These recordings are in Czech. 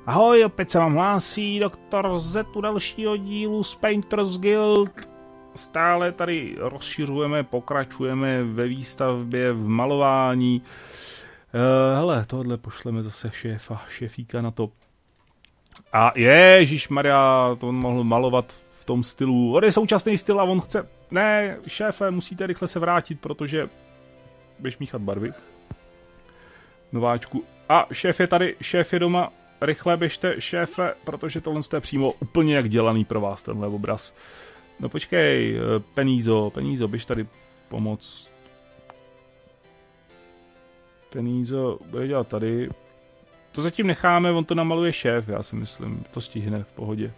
Ahoj, opět se vám hlásí doktor Z u dalšího dílu z Painters Guild. Stále tady rozšiřujeme, pokračujeme ve výstavbě, v malování. Hele, tohle pošleme zase šéfíka na to. A ježišmarja, to on mohl malovat v tom stylu. On je současný styl a on chce... Ne, šéfe, musíte rychle se vrátit, protože budeš míchat barvy. Nováčku. A šéf je tady, šéf je doma. Rychle běžte, šéfe, protože tohle je přímo úplně jak dělaný pro vás, tenhle obraz. No počkej, Penízo, běž tady pomoct. Penízo, bude dělat tady. To zatím necháme, on to namaluje šéf, já si myslím, to stihne v pohodě.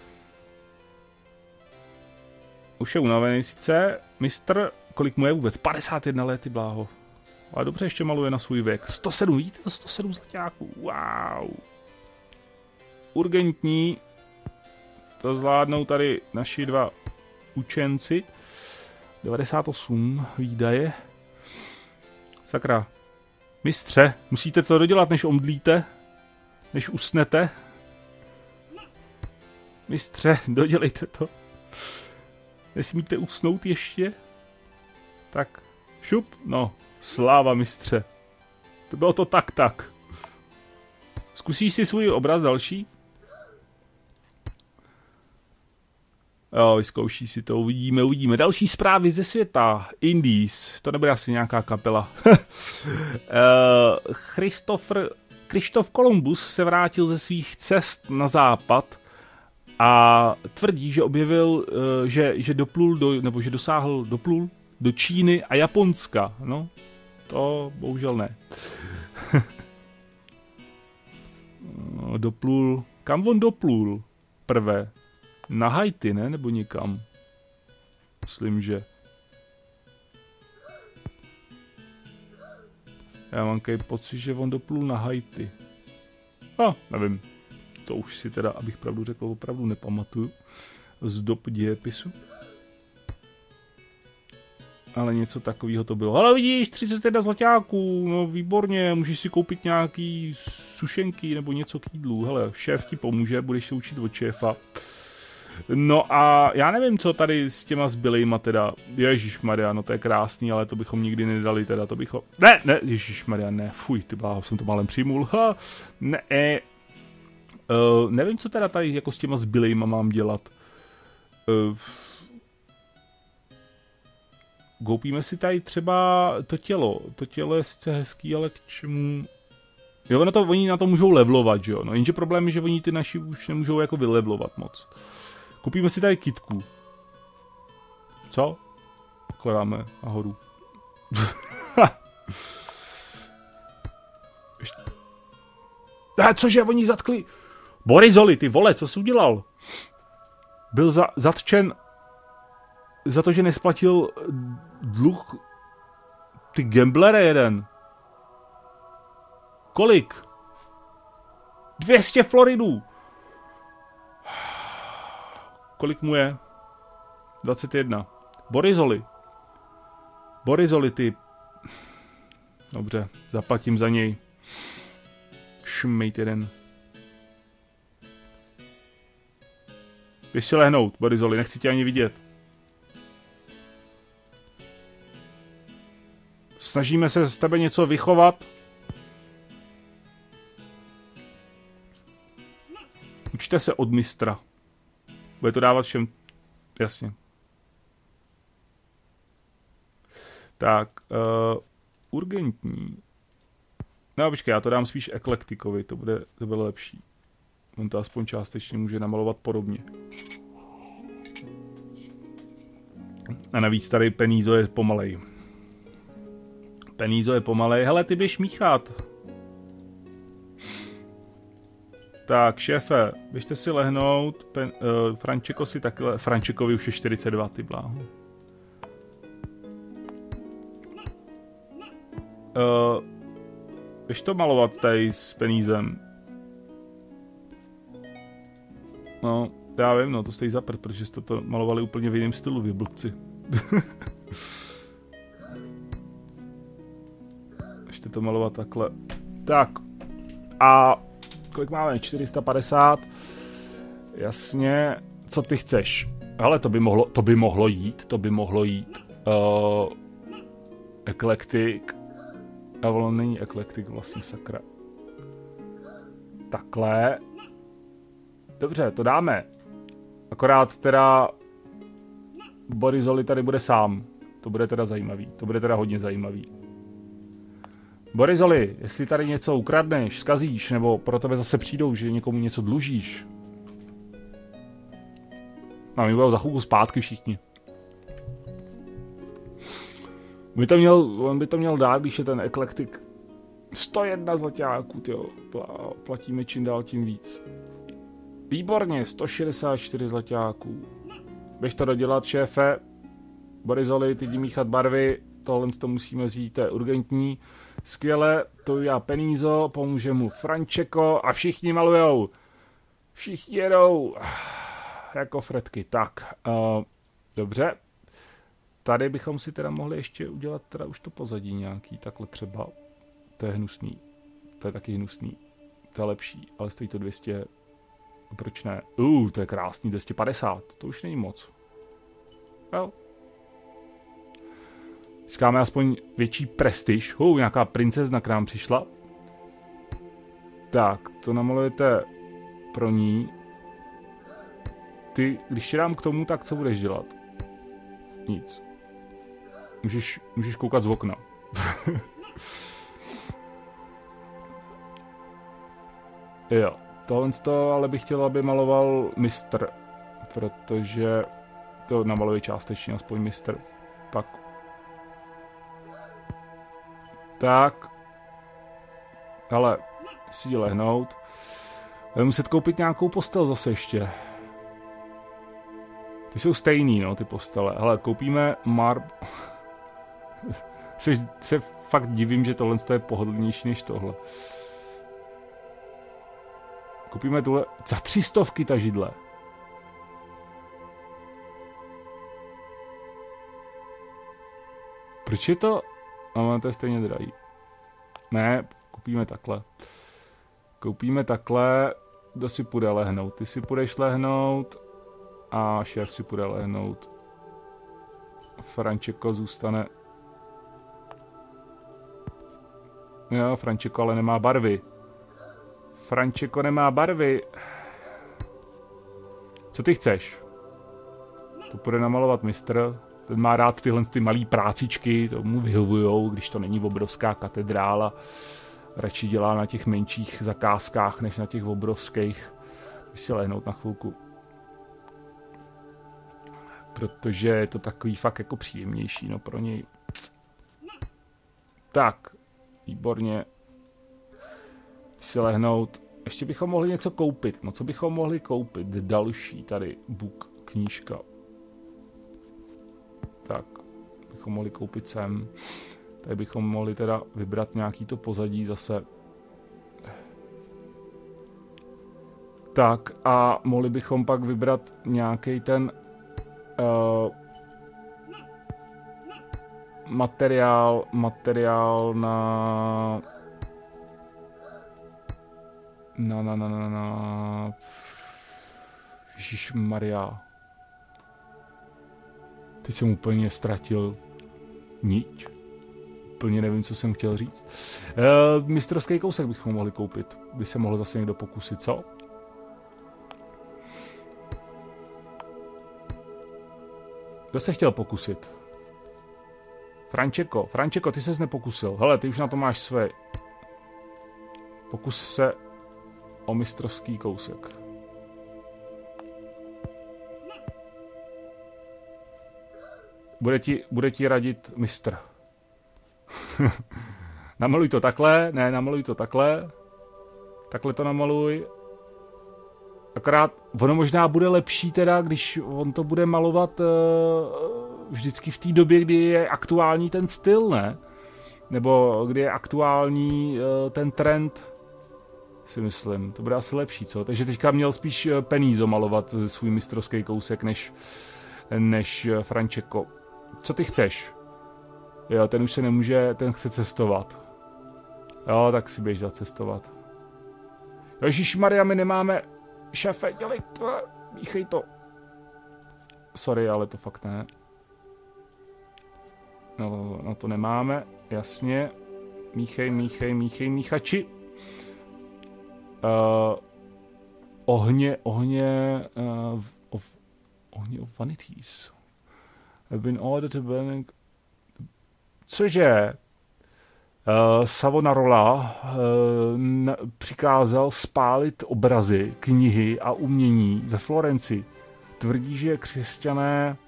Už je unavený sice, mistr, kolik mu je vůbec? 51 let, ty bláho. Ale dobře ještě maluje na svůj věk. 107, vidíte to? 107 zlaťáků, wow. Urgentní, to zvládnou tady naši dva učenci. 98 výdaje. Sakra. Mistře, musíte to dodělat, než omdlíte, než usnete. Mistře, dodělejte to. Nesmíte usnout ještě? Tak, šup, no, sláva mistře. To bylo to tak. Zkusíš si svůj obraz další? Jo, vyzkouší si to, uvidíme. Další zprávy ze světa. Indies, to nebude asi nějaká kapela. Krištof Kolumbus se vrátil ze svých cest na západ a tvrdí, že objevil, že doplul do Číny a Japonska. No, to bohužel ne. Doplul, kam on doplul prvé? Na Haiti, ne? Nebo někam? Myslím, že. Já mám pocit, že on doplul na Haiti. Nevím. To už si teda, abych pravdu řekl, opravdu nepamatuju. Z dob dějepisu. Ale něco takového to bylo. Ale vidíš, 31 zlaťáků, no výborně, můžeš si koupit nějaký sušenky nebo něco k jídlu. Hele, šéf ti pomůže, budeš se učit od šéfa. No a já nevím, co tady s těma zbylejma teda. Ježišmarja, no to je krásný, ale to bychom nikdy nedali teda, to bychom... Ne, ježišmarja, ne, fuj, ty bláho, jsem to málem přijmul. Nevím, co teda tady jako s těma zbylejma mám dělat. Koupíme si tady třeba to tělo. To tělo je sice hezký, ale k čemu... Jo, oni na to můžou levlovat, že jo? No jenže problém je, že oni ty naši už nemůžou jako vylevlovat moc. Koupíme si tady kitku. Co? Takhle dáme nahoru. Cože, oni zatkli? Borizoli, ty vole, co jsi udělal? Byl zatčen za to, že nesplatil dluh. Ty gamblere jeden. Kolik? 200 floridů. Kolik mu je? 21. Borizoli, ty. Dobře, zaplatím za něj. Šmejt jeden. Běž si lehnout, Borizoli, nechci tě ani vidět. Snažíme se z tebe něco vychovat. Učte se od mistra. Bude to dávat všem... Jasně. Tak, urgentní. No počkej, já to dám spíš eklektikovi, to bude lepší. On to aspoň částečně může namalovat podobně. A navíc tady Penízo je pomalej. Hele, ty běž míchat. Tak, šéfe, běžte si lehnout. Frančeko si takhle... Frančekovi už je 42, ty bláho. Běž to malovat tady s Penízem. No, já vím, no, to stojí za prd, protože jste to malovali úplně v jiném stylu, vy blbci. Ještě to malovat takhle. Tak. A kolik máme? 450. Jasně, co ty chceš? Ale to by mohlo jít. Eklektik. A ono není eklektik vlastně, sakra. Takhle. Dobře, to dáme. Akorát teda Borizoli tady bude sám. To bude teda zajímavý. To bude teda hodně zajímavý. Borizoli, jestli tady něco ukradneš, zkazíš, nebo pro tebe zase přijdou, že někomu něco dlužíš. A my budou za chvilku zpátky všichni. On by to měl dát, když je ten eklektik. 101 zlaťáků, tyjo. Platíme čím dál tím víc. Výborně, 164 zlaťáků. Běž to dodělat, šéfe. Borizoli, ty jdi míchat barvy. Tohle to musíme vzít, to je urgentní. Skvěle, to já penízo, pomůže mu Frančeko a všichni malujou. Všichni jedou. Jako fretky. Tak, dobře. Tady bychom si teda mohli ještě udělat teda už to pozadí nějaký, takhle třeba. To je hnusný. To je taky hnusný. To je lepší, ale stojí to 200. Proč ne? To je krásný, 250. To už není moc. Jo. Získáme aspoň větší prestiž. Nějaká princezna k nám přišla. Tak, to namalujete pro ní. Ty, když ti dám k tomu, tak co budeš dělat? Nic. Můžeš koukat z okna. Jo, tohle ale bych chtěl, aby maloval mistr, protože to namaluje částečně aspoň mistr. Pak. Tak. Ale si jdi lehnout. Budeme muset koupit nějakou postel zase ještě. Ty jsou stejný, no, ty postele. Hele, koupíme se fakt divím, že tohle je pohodlnější než tohle. Koupíme tuhle za 300 ta židle. Proč je to? No, to je stejně drahý. Ne, koupíme takhle. Kdo si půjde lehnout? Ty si půjdeš lehnout a šéf si půjde lehnout. Frančeko zůstane. Jo, Frančeko ale nemá barvy. Co ty chceš? To půjde namalovat mistr. Ten má rád tyhle malý prácičky, to mu vyhovujou, když to není obrovská katedrála. Radši dělá na těch menších zakázkách, než na těch obrovských. Můžu si lehnout na chvilku. Protože je to takový fakt jako příjemnější, no pro něj. Tak, výborně. Si lehnout. Ještě bychom mohli něco koupit. No co bychom mohli koupit? Další tady book, knížka. Tak, bychom mohli koupit sem. Tady bychom mohli teda vybrat nějaký to pozadí zase. Tak a mohli bychom pak vybrat nějaký ten materiál na Ježišmarja. Teď jsem úplně ztratil niť. Úplně nevím, co jsem chtěl říct. Mistrovský kousek bychom mohli koupit. By se mohl zase někdo pokusit, co? Kdo se chtěl pokusit? Frančeko, ty ses nepokusil. Hele, ty už na to máš své. Pokus se o mistrovský kousek. Bude ti radit mistr. Namaluj to takhle, namaluj to takhle. Takhle to namaluj. Akorát ono možná bude lepší teda, když on to bude malovat vždycky v té době, kdy je aktuální ten styl, ne? Nebo kdy je aktuální ten trend, si myslím. To bude asi lepší, co? Takže teďka měl spíš Penízo malovat svůj mistrovský kousek, než Frančeko. Co ty chceš? Jo, ten už se nemůže, ten chce cestovat. Jo, tak si běž zacestovat. Ježišmarja, my nemáme... Šéfe, dělej to, míchej to. Sorry, ale to fakt ne. No to nemáme, jasně. Míchej, míchači. Ohně of vanities. Have been ordered to burn... Cože? Savonarola přikázal spálit obrazy, knihy a umění ve Florenci. Tvrdí, že křesťané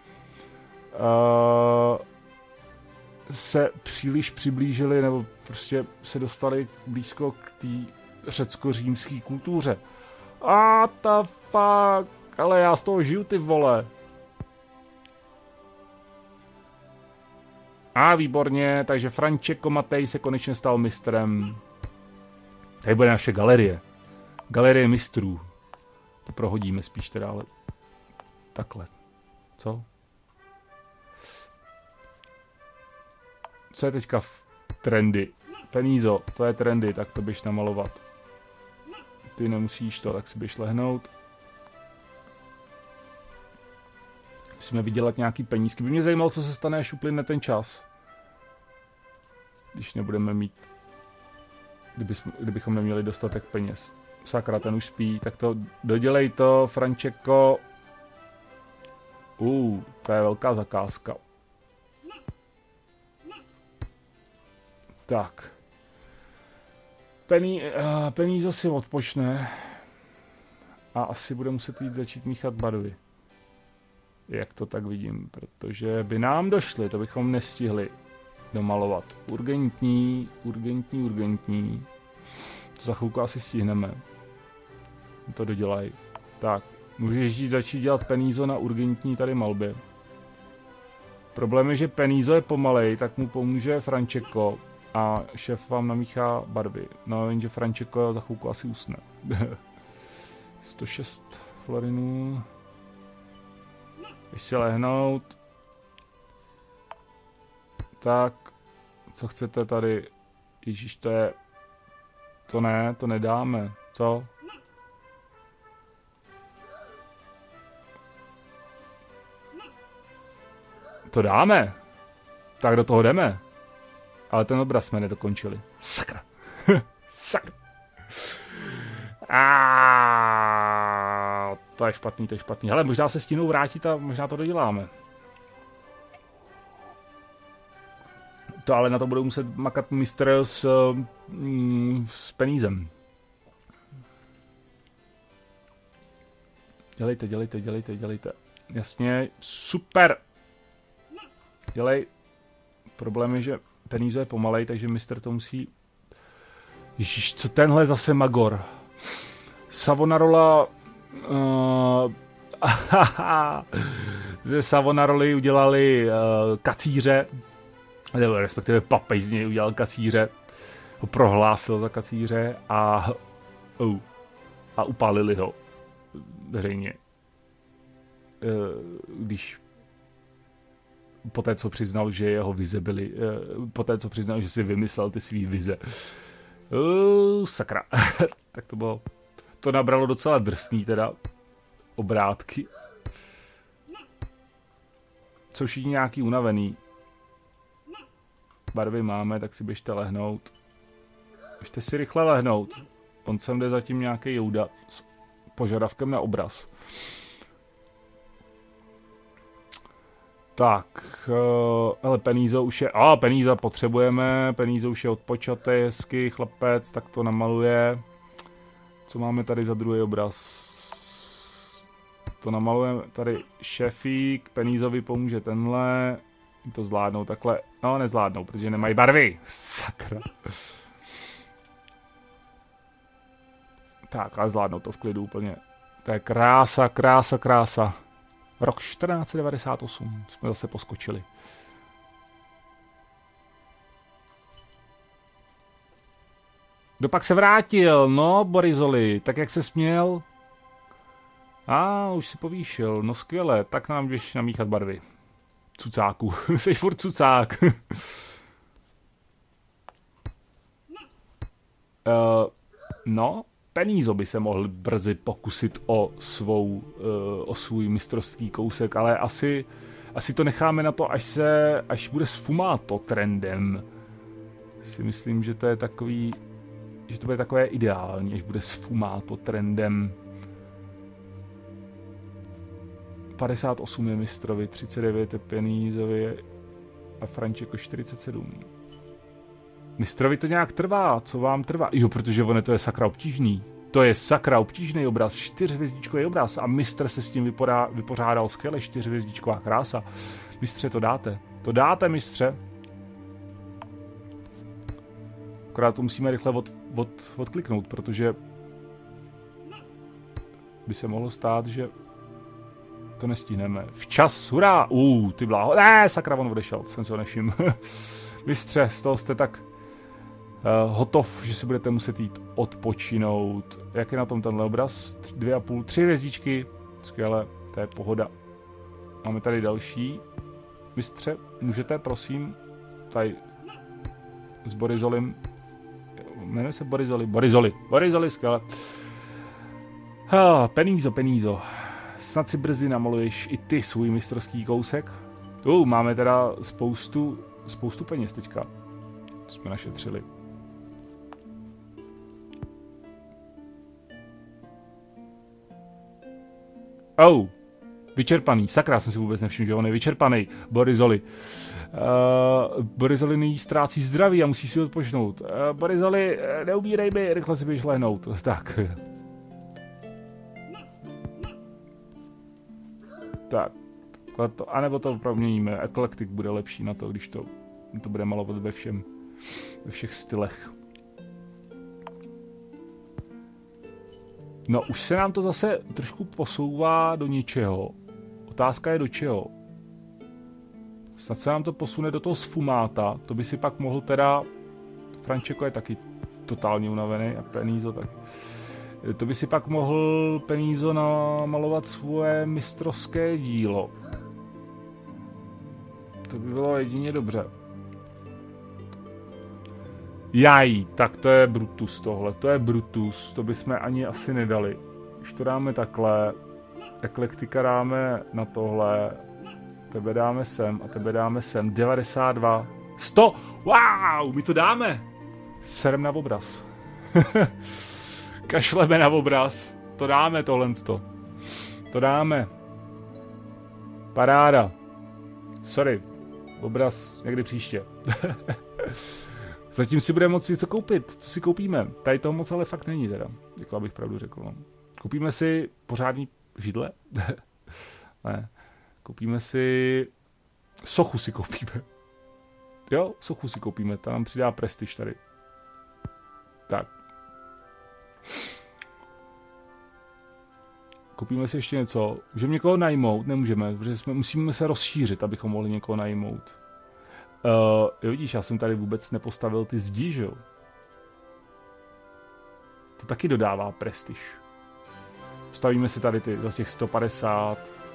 se příliš přiblížili nebo prostě se dostali blízko k té řecko-římské kultuře. The fuck, ale já z toho žiju, ty vole. Výborně, takže Francesco Mattei se konečně stal mistrem. Tady bude naše galerie. Galerie mistrů. To prohodíme spíš teda, ale takhle. Co? Co je teďka v trendy? Penízo, to je trendy, tak to běž namalovat. Ty nemusíš to, tak si běž lehnout. Musíme vydělat nějaký penízky. By mě zajímalo, co se stane, až uplyne ten čas. Když nebudeme mít... Kdybychom neměli dostatek peněz. Sakra, ten už spí, tak to dodělej to, Francesco. To je velká zakázka. Tak. Peníze si odpočne. A asi bude muset jít začít míchat barvy. Jak to tak vidím, protože by nám došly, to bychom nestihli domalovat. Urgentní. To za chvilku asi stihneme. To dodělají. Tak, můžeš jít začít dělat penízo na urgentní tady malbě. Problém je, že penízo je pomalej, tak mu pomůže Francesco a šéf vám namíchá barvy. No, jenže Francesco za chvilku asi usne. 106 florinů. Když si lehnout. Tak, co chcete tady? Ježíš, to je... To ne, to nedáme. Co? To dáme. Tak do toho jdeme. Ale ten obraz jsme nedokončili. Sakra. Sakra. To je špatný, to je špatný. Hele, možná se stínou vrátit a možná to doděláme. To ale na to budou muset makat mistr s penízem. Dělejte. Jasně, super. Dělej. Problém je, že peníze je pomalej, takže mistr to musí... Ježíš, co tenhle zase magor? Savonarola... ze Savonaroly udělali kacíře, respektive papež z něj udělal kacíře, ho prohlásil za kacíře a upálili ho veřejně. Když poté, co přiznal, že jeho vize byly, poté, co přiznal, že si vymyslel ty svý vize. Sakra. Tak to bylo, to nabralo docela drsný teda obrátky. Jsou všichni nějaký unavený. Barvy máme, tak si běžte lehnout. Běžte si rychle lehnout. On sem jde zatím nějaký jouda s požadavkem na obraz. Tak, ale peníze už je... peníze potřebujeme, peníze už je odpočatý, hezky, chlapec, tak to namaluje. Co máme tady za druhý obraz? To namalujeme tady šefík, penízovi pomůže tenhle. To zvládnou takhle, no nezvládnou, protože nemají barvy. Sakra. Tak, ale zvládnou to v klidu úplně. To je krása. Rok 1498 jsme zase poskočili. Kdo pak se vrátil? No, Borizoli, tak jak se směl? Už si povýšil, no skvěle, tak nám jdeš namíchat barvy. Cucáku, jsi furt cucák. No, Penízo by se mohl brzy pokusit o svůj mistrovský kousek, ale asi to necháme na to, až bude sfumáto trendem. Si myslím, že to je takový, že to bude takové ideální, až bude sfumáto trendem. 58 je mistrovi, 39 je Penízovi a Frančeko 47. Mistrovi to nějak trvá, co vám trvá? Jo, protože ono to je sakra obtížný. To je sakra obtížný obraz, 4hvězdičkový obraz a mistr se s tím vypořádal skvěle, 4hvězdičková krása. Mistře, to dáte. To dáte, mistře. Akorát to musíme rychle odkliknout, protože by se mohlo stát, že to nestihneme. Včas, hurá! Ty bláho. Sakra, on odešel, jsem se ho nevšiml. Mistře, z toho jste tak hotov, že si budete muset jít odpočinout. Jak je na tom tenhle obraz? 2,5, 3 hvězdičky. Skvěle, to je pohoda. Máme tady další. Mistře, můžete, prosím, tady s Borizolim. Jmenuje se Borizoli, skvěle. Penízo. Snad si brzy namaluješ i ty svůj mistrovský kousek. Máme teda spoustu peněz teďka. Jsme našetřili. Vyčerpaný. Sakra, jsem si vůbec nevšiml, že on je vyčerpaný. Borizoli. Borizoli nyní ztrácí zdraví a musí si odpočnout. Borizoli, neubírej mi, rychle si běž lehnout. Tak. Tak. A nebo to proměníme. Eklektik bude lepší na to, když to bude malovat ve všech stylech. No, už se nám to zase trošku posouvá do něčeho. Otázka je do čeho. Snad se nám to posune do toho sfumáta. To by si pak mohl teda... Frančeko je taky totálně unavený a Penízo tak... To by si pak mohl Penízo namalovat svoje mistrovské dílo. To by bylo jedině dobře. Tak to je Brutus tohle, to je Brutus, to bychom ani asi nedali. Když to dáme takhle, eklektika dáme na tohle, tebe dáme sem a tebe dáme sem, 92, 100, wow, my to dáme. Serem na obraz. Kašleme na obraz, to dáme tohle, to dáme. Paráda. Sorry, obraz někdy příště. Zatím si budeme moci něco koupit. Co si koupíme? Tady toho moc ale fakt není teda. Jako abych pravdu řekl. No. Koupíme si pořádný židle? Ne. Koupíme si... Sochu si koupíme. Jo, sochu si koupíme. Ta nám přidá prestiž tady. Tak. Koupíme si ještě něco. Můžeme někoho najmout? Nemůžeme, protože musíme se rozšířit, abychom mohli někoho najmout. Jo, vidíš, já jsem tady vůbec nepostavil ty zdi, že jo? To taky dodává prestiž. Stavíme si tady ty za těch 150.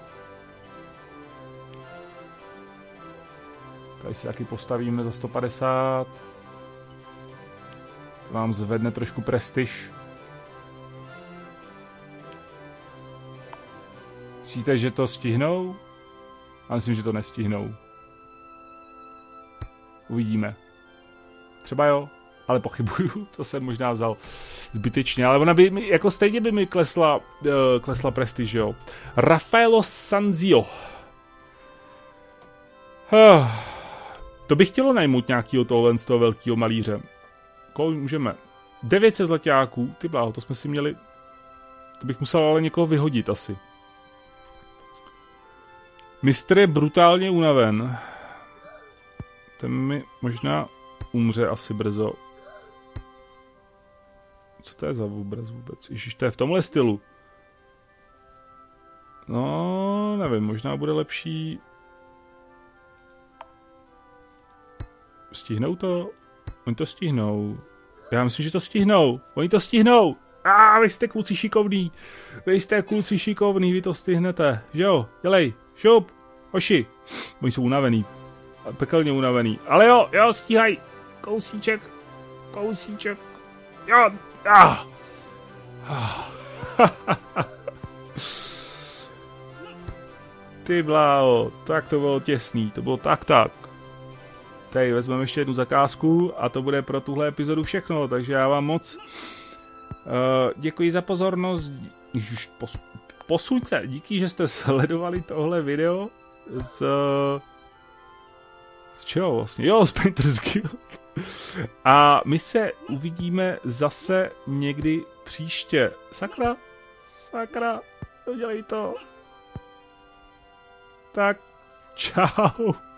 Tady si taky postavíme za 150. To nám zvedne trošku prestiž. Myslíte, že to stihnou? Já myslím, že to nestihnou. Uvidíme. Třeba jo, ale pochybuju, to jsem možná vzal zbytečně, ale ona by, jako stejně by mi klesla prestiž, jo. Raffaello Sanzio. To bych chtělo najmout nějakýho tohle z toho velkého malíře. Kolik můžeme? 900 zlaťáků, ty bláho, to jsme si měli... To bych musel ale někoho vyhodit asi. Mistr je brutálně unaven. Ten mi možná umře asi brzo. Co to je za obraz vůbec? Ježiš, to je v tomhle stylu. No, nevím, možná bude lepší... Stihnou to? Oni to stihnou. Já myslím, že to stihnou. Oni to stihnou. Vy jste kluci šikovný. Vy to stihnete. Že jo? Dělej. Šup. Hoši. Oni jsou unavený. Pekelně unavený. Ale jo, stíhaj. Kousíček. Jo. Ty bláho, tak to bylo těsný, to bylo tak. Tady vezmeme ještě jednu zakázku a to bude pro tuhle epizodu všechno, takže já vám moc děkuji za pozornost. Posuň se, díky, že jste sledovali tohle video z čeho vlastně? Jo, z Painters Guild. A my se uvidíme zase někdy příště. Sakra, dodělej to. Tak, čau.